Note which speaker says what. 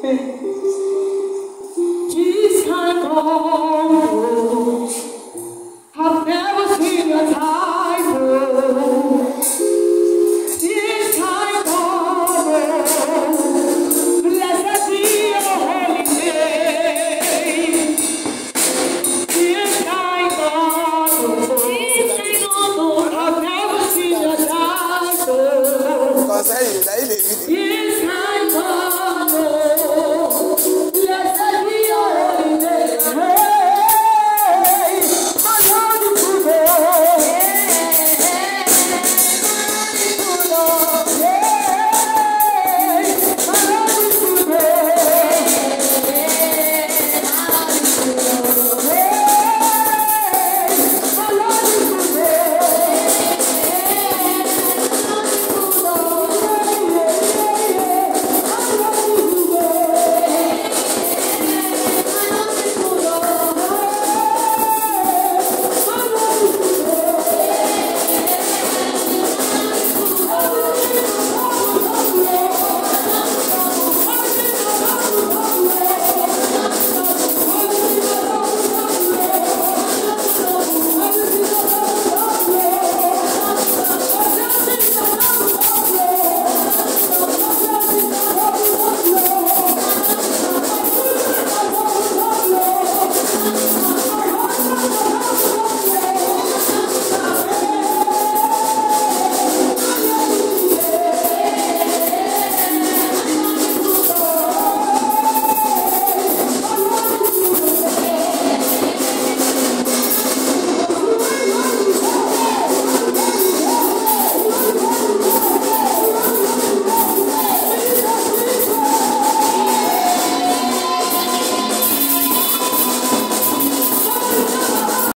Speaker 1: This kind of road, I've never seen a type of this kind of road. Blessed be your holy name. This kind of road, I've never seen a type of.